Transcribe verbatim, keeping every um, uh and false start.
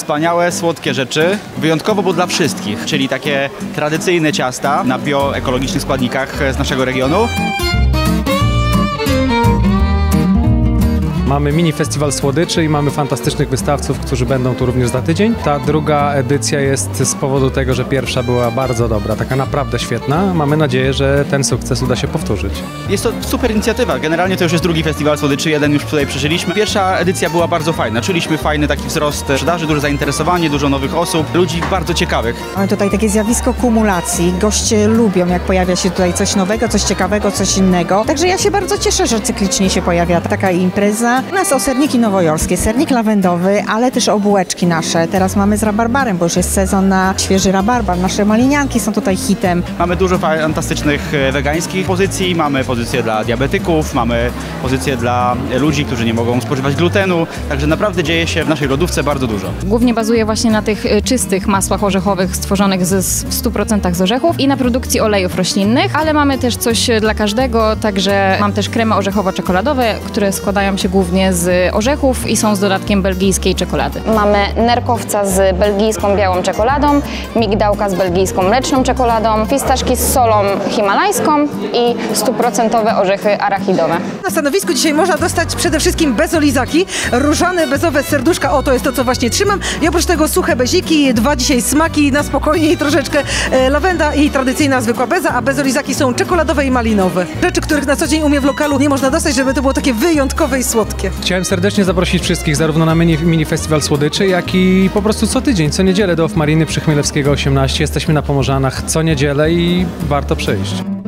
Wspaniałe, słodkie rzeczy, wyjątkowo, bo dla wszystkich, czyli takie tradycyjne ciasta na bioekologicznych składnikach z naszego regionu. Mamy mini festiwal słodyczy i mamy fantastycznych wystawców, którzy będą tu również za tydzień. Ta druga edycja jest z powodu tego, że pierwsza była bardzo dobra, taka naprawdę świetna. Mamy nadzieję, że ten sukces uda się powtórzyć. Jest to super inicjatywa. Generalnie to już jest drugi festiwal słodyczy, jeden już tutaj przeżyliśmy. Pierwsza edycja była bardzo fajna. Czuliśmy fajny taki wzrost sprzedaży, duże zainteresowanie, dużo nowych osób, ludzi bardzo ciekawych. Mamy tutaj takie zjawisko kumulacji. Goście lubią, jak pojawia się tutaj coś nowego, coś ciekawego, coś innego. Także ja się bardzo cieszę, że cyklicznie się pojawia taka impreza. U nas o serniki nowojorskie, sernik lawendowy, ale też o bułeczki nasze. Teraz mamy z rabarbarem, bo już jest sezon na świeży rabarbar. Nasze malinianki są tutaj hitem. Mamy dużo fantastycznych wegańskich pozycji, mamy pozycje dla diabetyków, mamy pozycje dla ludzi, którzy nie mogą spożywać glutenu. Także naprawdę dzieje się w naszej lodówce bardzo dużo. Głównie bazuje właśnie na tych czystych masłach orzechowych stworzonych z, w stu procentach z orzechów i na produkcji olejów roślinnych, ale mamy też coś dla każdego, także mam też kremy orzechowo-czekoladowe, które składają się głównie z orzechów i są z dodatkiem belgijskiej czekolady. Mamy nerkowca z belgijską białą czekoladą, migdałka z belgijską mleczną czekoladą, fistaszki z solą himalajską i stuprocentowe orzechy arachidowe. Na stanowisku dzisiaj można dostać przede wszystkim bezolizaki, różane bezowe serduszka, o to jest to, co właśnie trzymam, i oprócz tego suche beziki, dwa dzisiaj smaki na spokojnie i troszeczkę e, lawenda i tradycyjna zwykła beza, a bezolizaki są czekoladowe i malinowe. Rzeczy, których na co dzień u mnie w lokalu nie można dostać, żeby to było takie wyjątkowe i słodkie. Chciałem serdecznie zaprosić wszystkich zarówno na mini, mini festiwal słodyczy, jak i po prostu co tydzień, co niedzielę do Off Mariny przy Chmielewskiego osiemnaście. Jesteśmy na Pomorzanach co niedzielę i warto przyjść.